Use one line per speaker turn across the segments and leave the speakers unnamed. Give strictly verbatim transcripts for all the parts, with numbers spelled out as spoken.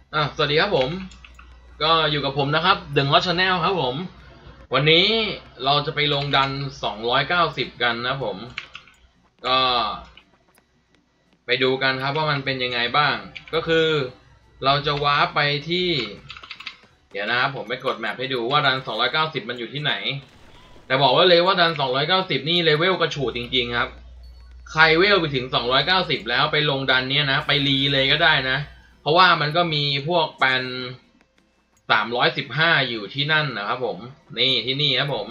อ่ะสวัสดีครับผมก็อยู่กับผมนะครับ The Ngos Channel ครับผมวันนี้เราจะไปลงดันสองร้อยเก้าสิบกันนะผมก็ไปดูกันครับว่ามันเป็นยังไงบ้างก็คือเราจะวาร์ปไปที่เดี๋ยวนะครับผมไปกดแมปให้ดูว่าดันสองร้อยเก้าสิบมันอยู่ที่ไหนแต่บอกว่าเลยว่าดันสองร้อยเก้าสิบนี่เลเวลกระฉูดจริงๆครับใครเวลไปถึงสองร้อยเก้าสิบแล้วไปลงดันเนี้ยนะไปรีเลยก็ได้นะเพราะว่ามันก็มีพวกแปนสามร้อยสิบห้าอยู่ที่นั่นนะครับผมนี่ที่นี่ครับผม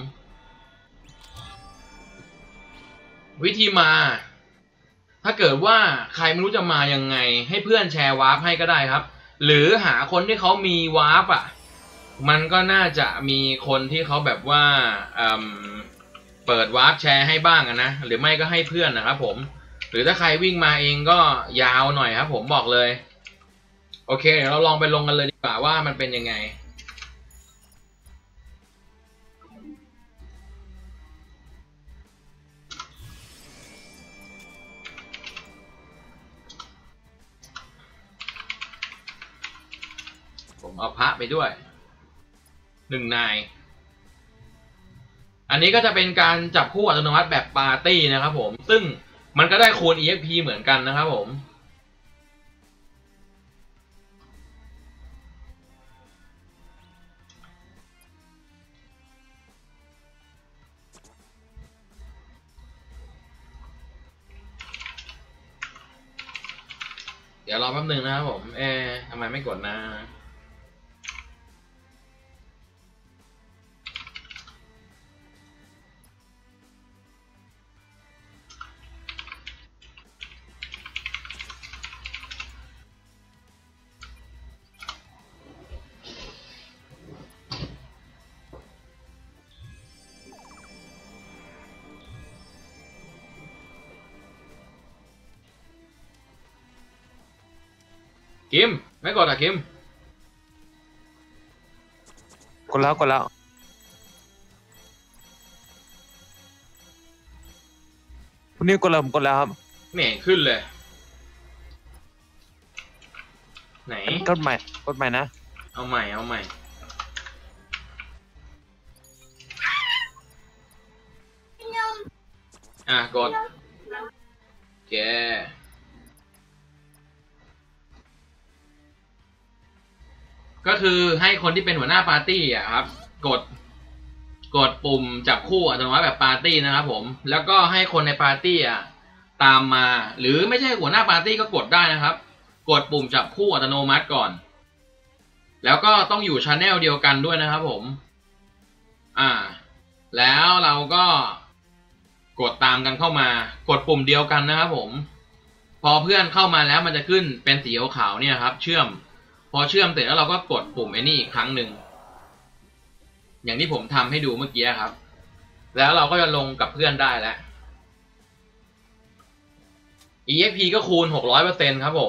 วิธีมาถ้าเกิดว่าใครไม่รู้จะมายังไงให้เพื่อนแชร์วาร์ปให้ก็ได้ครับหรือหาคนที่เขามีวาร์ปอ่ะมันก็น่าจะมีคนที่เขาแบบว่าเปิดวาร์ปแชร์ให้บ้างนะหรือไม่ก็ให้เพื่อนนะครับผมหรือถ้าใครวิ่งมาเองก็ยาวหน่อยครับผมบอกเลยโอเคเดี๋ยวเราลองไปลงกันเลยดีกว่าว่ามันเป็นยังไงผมเอาพระไปด้วยหนึ่งนายอันนี้ก็จะเป็นการจับคู่อัตโนมัติแบบปาร์ตี้นะครับผมซึ่งมันก็ได้คูณ อี เอ็กซ์ พี เหมือนกันนะครับผมเดี๋ยวรอแป๊บหนึ่งนะครับผมเอ๊ะทำไมไม่กดนะคิมไม่กดอ่ะคิม
กดแล้วกดแล้วคุณนิวกดแล้วผมกดแล้วครับ
ไม่เห็นขึ้นเลยไหน
กดใหม่กดใหม่นะ
เอาใหม่เอาใหม่อ่ะกดแกก็คือให้คนที่เป็นหัวหน้าปาร์ตี้อ่ะครับกดกดปุ่มจับคู่อัตโนมัติแบบปาร์ตี้นะครับผมแล้วก็ให้คนในปาร์ตี้อ่ะตามมาหรือไม่ใช่หัวหน้าปาร์ตี้ก็กดได้นะครับกดปุ่มจับคู่อัตโนมัติก่อนแล้วก็ต้องอยู่ชาแนลเดียวกันด้วยนะครับผมอ่าแล้วเราก็กดตามกันเข้ามากดปุ่มเดียวกันนะครับผมพอเพื่อนเข้ามาแล้วมันจะขึ้นเป็นสีขาวๆเนี่ยครับเชื่อมพอเชื่อมเสร็จแล้วเราก็กดปุ่มไอ้นี่อีกครั้งหนึ่งอย่างที่ผมทำให้ดูเมื่อกี้ครับแล้วเราก็จะลงกับเพื่อนได้แล้ว อี เอ็กซ์ พี ก็คูณ หกร้อยเปอร์เซ็นต์ ครับผม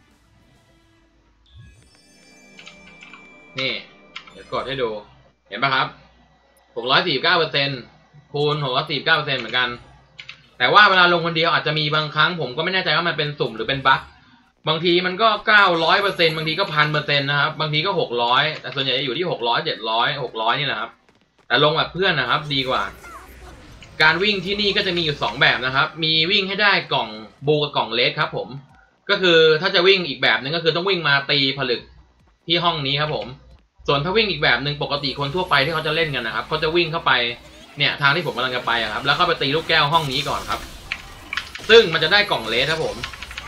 นี่เดี๋ยวกดให้ดูเห็นปะครับ หกร้อยสี่สิบเก้าเปอร์เซ็นต์ คูณ หกร้อยสี่สิบเก้าเปอร์เซ็นต์ เหมือนกันแต่ว่าเวลาลงคนเดียวอาจจะมีบางครั้งผมก็ไม่แน่ใจว่ามันเป็นสุ่มหรือเป็นบั๊กบางทีมันก็ เก้าร้อยเปอร์เซ็นต์ บางทีก็ หนึ่งพันเปอร์เซ็นต์ นะครับบางทีก็หกร้อยแต่ส่วนใหญ่จะอยู่ที่หกร้อย เจ็ดร้อย หกร้อยนี่แหละครับแต่ลงแบบเพื่อนนะครับดีกว่าการวิ่งที่นี่ก็จะมีอยู่สองแบบนะครับมีวิ่งให้ได้กล่องบูกับกล่องเลสครับผมก็คือถ้าจะวิ่งอีกแบบนึงก็คือต้องวิ่งมาตีผลึกที่ห้องนี้ครับผมส่วนถ้าวิ่งอีกแบบหนึ่งปกติคนทั่วไปที่เขาจะเล่นกันนะครับเขาจะวิ่งเข้าไปเนี่ยทางที่ผมกำลังจะไปครับแล้วเข้าไปตีลูกแก้วห้องนี้ก่อนครับซึ่งมันจะได้กล่องเลสครับผม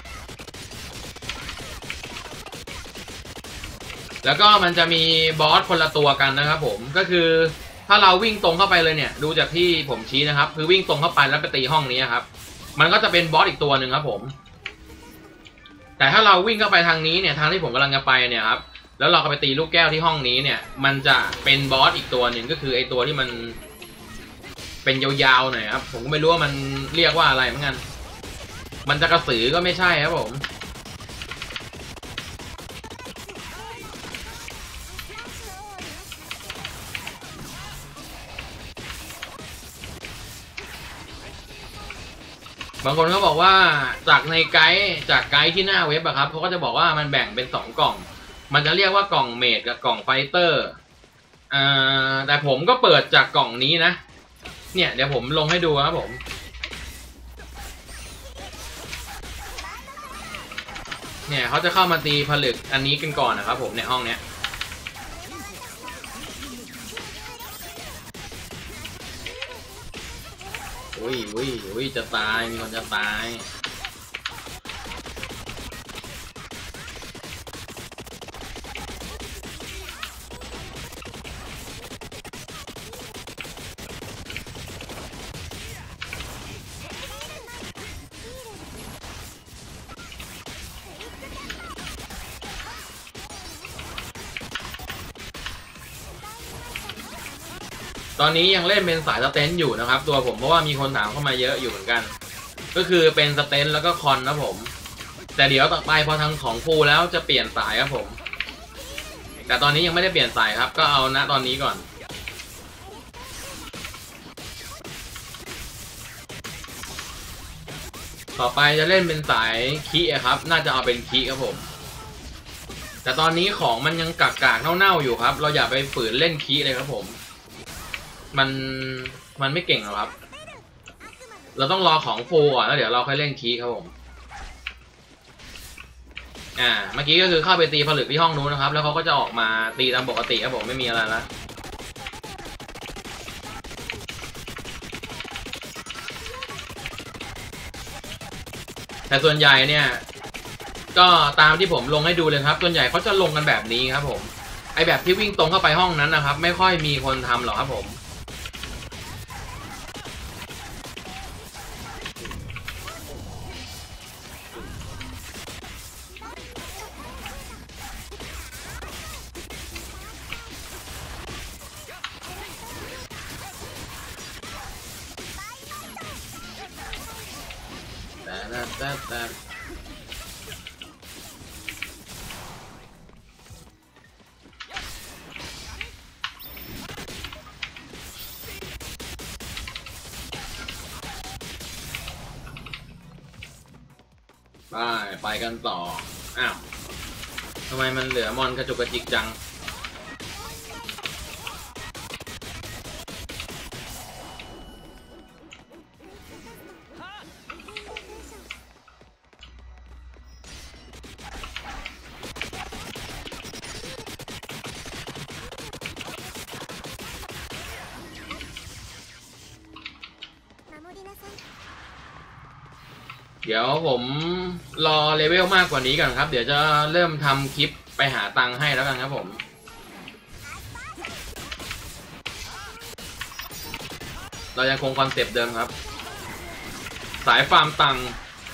แล้วก็มันจะมีบอสคนละตัวกันนะครับผมก็คือถ้าเราวิ่งตรงเข้าไปเลยเนี่ยดูจากที่ผมชี้นะครับคือวิ่งตรงเข้าไปแล้วไปตีห้องนี้ครับมันก็จะเป็นบอสอีกตัวหนึ่งครับผมแต่ถ้าเราวิ่งเข้าไปทางนี้เนี่ยทางที่ผมกำลังจะไปเนี่ยครับแล้วเราก็ไปตีลูกแก้วที่ห้องนี้เนี่ยมันจะเป็นบอสอีกตัวหนึ่งก็คือไอตัวที่มันเป็นยาวๆหน่อยครับผมก็ไม่รู้ว่ามันเรียกว่าอะไรเหมือนกันมันจะกระสือก็ไม่ใช่ครับผมบางคนเขาบอกว่าจากในไกด์จากไกด์ที่หน้าเว็บอะครับเขาก็จะบอกว่ามันแบ่งเป็นสองกล่องมันจะเรียกว่ากล่องเมดกับกล่องไฟเตอร์อ่าแต่ผมก็เปิดจากกล่องนี้นะเนี่ยเดี๋ยวผมลงให้ดูครับผมเนี่ยเขาจะเข้ามาตีผลึกอันนี้กันก่อนนะครับผมในห้องเนี้ยอุ้ยอุ้ยอุ้ยจะตายมีคนจะตายตอนนี้ยังเล่นเป็นสายสเตนอยู่นะครับตัวผมเพราะว่ามีคนถามเข้ามาเยอะอยู่เหมือนกันก็คือเป็นสเตนแล้วก็คอนนะผมแต่เดี๋ยวต่อไปพอทางของฟูแล้วจะเปลี่ยนสายครับผมแต่ตอนนี้ยังไม่ได้เปลี่ยนสายครับก็เอาณตอนนี้ก่อนต่อไปจะเล่นเป็นสายคีครับน่าจะเอาเป็นคีครับผมแต่ตอนนี้ของมันยังกากๆเน่าๆอยู่ครับเราอย่าไปฝืนเล่นคีเลยครับผมมันมันไม่เก่งหรอกครับเราต้องรอของฟูก่อนแล้วเดี๋ยวเราค่อยเล่นคีครับผมอ่าเมื่อกี้ก็คือเข้าไปตีผลึกที่ห้องนู้นนะครับแล้วเขาก็จะออกมาตีตามปกติครับผมไม่มีอะไรละแต่ส่วนใหญ่เนี่ยก็ตามที่ผมลงให้ดูเลยครับส่วนใหญ่เขาจะลงกันแบบนี้ครับผมไอแบบที่วิ่งตรงเข้าไปห้องนั้นนะครับไม่ค่อยมีคนทำหรอกครับผมแต่แต่แต่แต่ไปไปกันต่ออ้าวทำไมมันเหลือมอนกระจุกกระจิกจังเดี๋ยวผมรอเลเวลมากกว่านี้ก่อนครับเดี๋ยวจะเริ่มทำคลิปไปหาตังค์ให้แล้วกันครับผมเรายังคงคอนเซปต์เดิมครับสายฟาร์มตังค์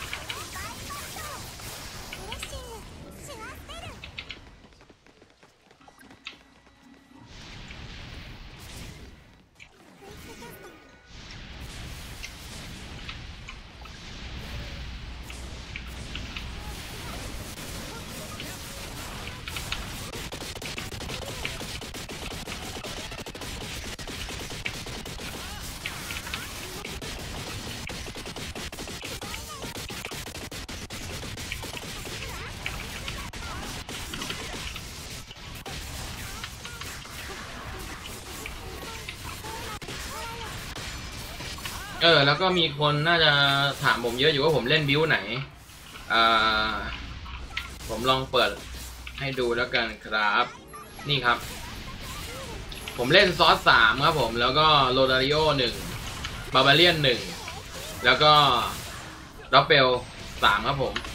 เออแล้วก็มีคนน่าจะถามผมเยอะอยู่ว่าผมเล่นบิวไหนอ่าผมลองเปิดให้ดูแล้วกันครับนี่ครับผมเล่นซอสสามครับผมแล้วก็โรดาริโอหนึ่งบาบาเลียนหนึ่งแล้วก็ดับเบิลสามครับผม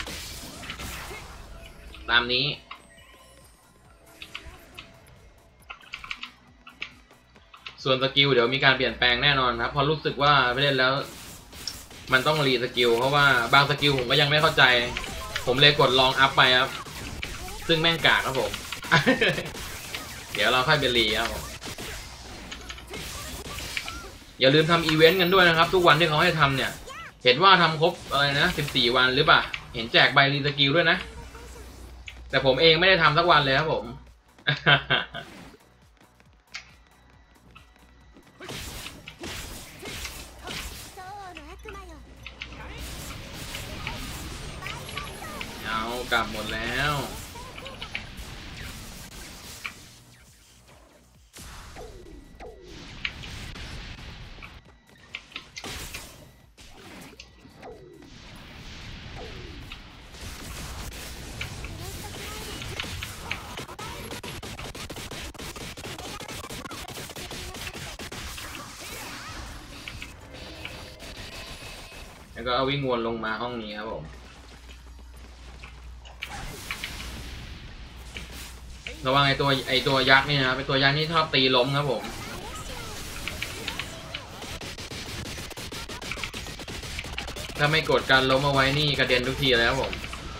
ตามนี้ส่วนสกิลเดี๋ยวมีการเปลี่ยนแปลงแน่นอนครับเพราะรู้สึกว่าไปเล่นแล้วมันต้องรีสกิลเพราะว่าบางสกิลผมก็ยังไม่เข้าใจผมเลยกดลองอัพไปครับซึ่งแม่งกากครับผม เดี๋ยวเราค่อยไปรีครับผมอย่าลืมทำอีเวนต์กันด้วยนะครับทุกวันที่เขาให้ทำเนี่ยเห็นว่าทำครบอะไรนะสิบสี่วันหรือเปล่าเห็นแจกใบรีสกิลด้วยนะแต่ผมเองไม่ได้ทำสักวันเลยครับผม เอากลับหมดแล้วแล้วก็เอาวิ่งวนลงมาห้องนี้ครับผมระวังไอตัวไอตัวยักษ์นี่นะครับไอตัวยักษ์นี่ชอบตีล้มครับผมถ้าไม่กดการล้มเอาไว้นี่กระเด็นทุกทีแล้วผม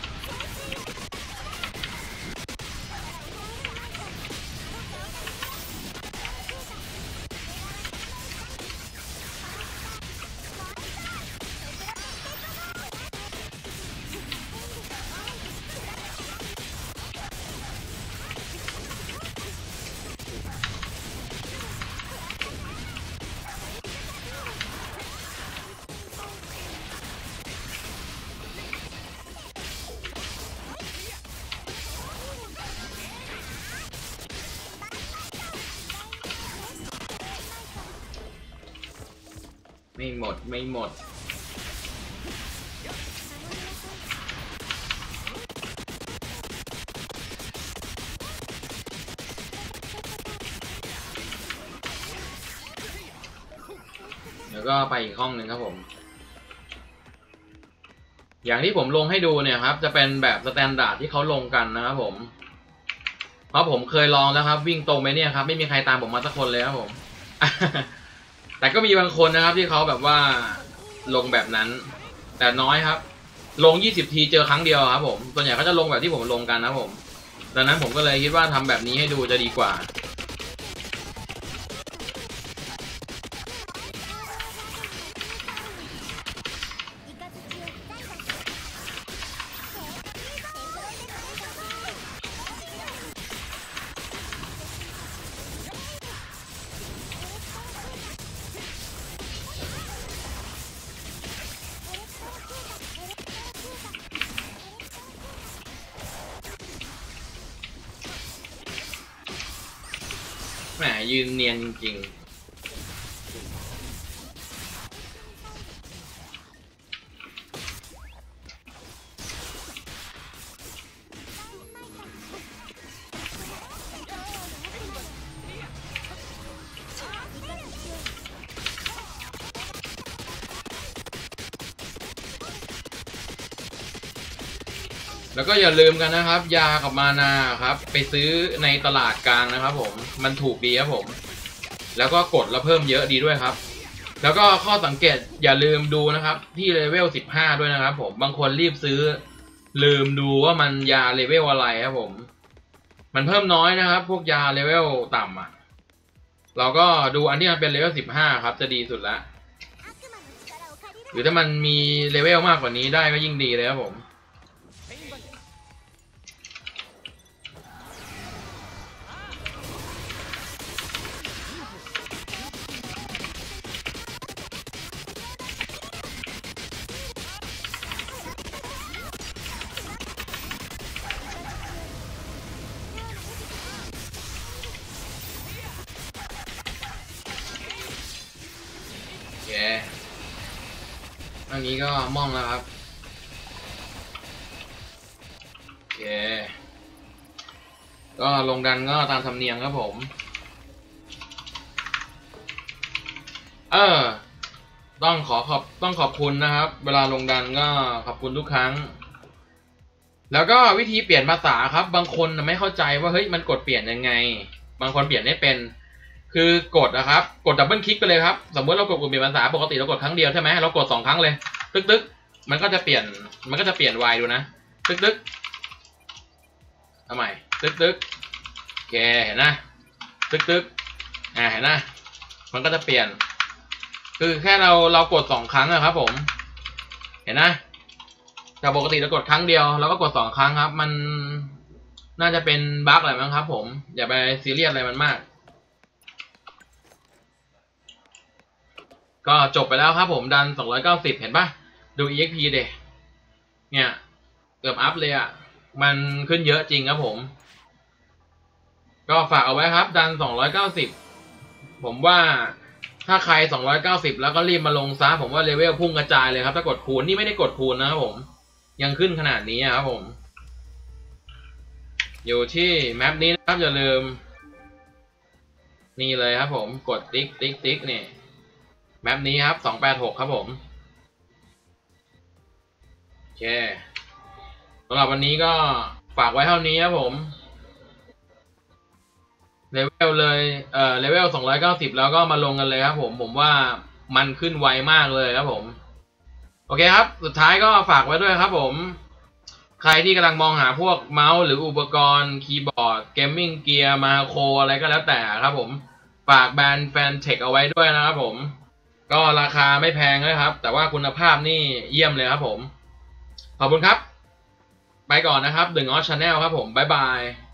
ไม่หมดไม่หมดแล้วก็ไปอีกห้องหนึ่งครับผมอย่างที่ผมลงให้ดูเนี่ยครับจะเป็นแบบสแตนดาร์ดที่เขาลงกันนะครับผมเพราะผมเคยลองแล้วครับวิ่งตรงไปเนี่ยครับไม่มีใครตามผมมาสักคนเลยครับผม แต่ก็มีบางคนนะครับที่เขาแบบว่าลงแบบนั้นแต่น้อยครับลงยี่สิบทีเจอครั้งเดียวครับผมส่วนใหญ่เขาจะลงแบบที่ผมลงกันนะครับผมดังนั้นผมก็เลยคิดว่าทำแบบนี้ให้ดูจะดีกว่าแหมยืนเนียนจริงๆแล้วก็อย่าลืมกันนะครับยากับมานาครับไปซื้อในตลาดกลางนะครับผมมันถูกดีครับผมแล้วก็กดแล้วเพิ่มเยอะดีด้วยครับแล้วก็ข้อสังเกตอย่าลืมดูนะครับที่เลเวลสิบห้าด้วยนะครับผมบางคนรีบซื้อลืมดูว่ามันยาเลเวลอะไรครับผมมันเพิ่มน้อยนะครับพวกยาเลเวลต่ำอ่ะเราก็ดูอันที่มันเป็นเลเวลสิบห้าครับจะดีสุดละหรือถ้ามันมีเลเวลมากกว่านี้ได้ก็ยิ่งดีเลยครับผมอันนี้ก็ม่องแล้วครับโอเคก็ลงดันก็ตามธรรมเนียมครับผมเออต้องขอขอบต้องขอบคุณนะครับเวลาลงดันก็ขอบคุณทุกครั้งแล้วก็วิธีเปลี่ยนภาษาครับบางคนไม่เข้าใจว่าเฮ้ยมันกดเปลี่ยนยังไงบางคนเปลี่ยนไม่เป็นคือกดนะครับกดดับเบิลคลิกไปเลยครับสมมติเรากดปุ่มเปลี่ยนภาษาปกติเรากดครั้งเดียวใช่ไหมเรากดสองครั้งเลยตึ๊กตึ๊กมันก็จะเปลี่ยนมันก็จะเปลี่ยนวายดูนะตึ๊กตึ๊กทำไมตึ๊กตึ๊กโอเคเห็นนะตึ๊กตึ๊กอ่าเห็นนะมันก็จะเปลี่ยนคือแค่เราเรากดสองครั้งนะครับผมเห็นนะแต่ปกติเรากดครั้งเดียวเราก็กดสองครั้งครับมันน่าจะเป็นบั๊กอะไรมั้งครับผมอย่าไปซีเรียสอะไรมันมากก็จบไปแล้วครับผมดันสองร้อยเก้าสิบเห็นปะดู อี เอ็กซ์ พี เดะเนี่ยเกือบอัพเลยอ่ะมันขึ้นเยอะจริงครับผมก็ฝากเอาไว้ครับดันสองร้อยเก้าสิบผมว่าถ้าใครสองร้อยเก้าสิบแล้วก็รีบมาลงซะผมว่าเลเวลพุ่งกระจายเลยครับถ้ากดคูณนี่ไม่ได้กดคูณนะครับผมยังขึ้นขนาดนี้ครับผมอยู่ที่แมปนี้นะครับอย่าลืมนี่เลยครับผมกดติ๊กติ๊กติ๊กนี่แมปนี้ครับสองแปดหกครับผมเคสำหรับวันนี้ก็ฝากไว้เท่านี้ครับผมเลเวลเลยเอ่อเลเวลสองร้อยเก้าสิบแล้วก็มาลงกันเลยครับผมผมว่ามันขึ้นไวมากเลยครับผมโอเคครับสุดท้ายก็ฝากไว้ด้วยครับผมใครที่กำลังมองหาพวกเมาส์หรืออุปกรณ์คีย์บอร์ดเกมมิ่งเกียร์มาโครอะไรก็แล้วแต่ครับผมฝากแบรนด์แฟนเทคเอาไว้ด้วยนะครับผมก็ราคาไม่แพงเลยครับแต่ว่าคุณภาพนี่เยี่ยมเลยครับผมขอบคุณครับไปก่อนนะครับ The Ngos Channel ครับผมบ๊ายบาย